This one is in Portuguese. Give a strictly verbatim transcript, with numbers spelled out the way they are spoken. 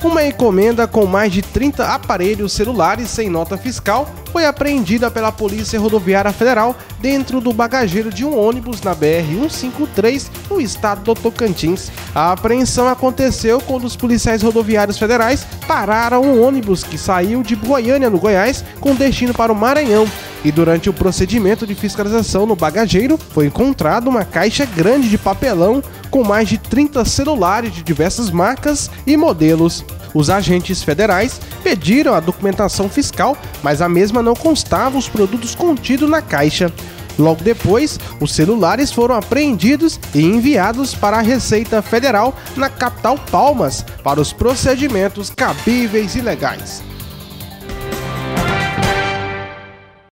Uma encomenda com mais de trinta aparelhos celulares sem nota fiscal foi apreendida pela Polícia Rodoviária Federal dentro do bagageiro de um ônibus na B R cento e cinquenta e três, no estado do Tocantins. A apreensão aconteceu quando os policiais rodoviários federais pararam um ônibus que saiu de Goiânia, no Goiás, com destino para o Maranhão. E durante o procedimento de fiscalização no bagageiro, foi encontrada uma caixa grande de papelão com mais de trinta celulares de diversas marcas e modelos. Os agentes federais pediram a documentação fiscal, mas a mesma não constava os produtos contidos na caixa. Logo depois, os celulares foram apreendidos e enviados para a Receita Federal na capital Palmas para os procedimentos cabíveis e legais.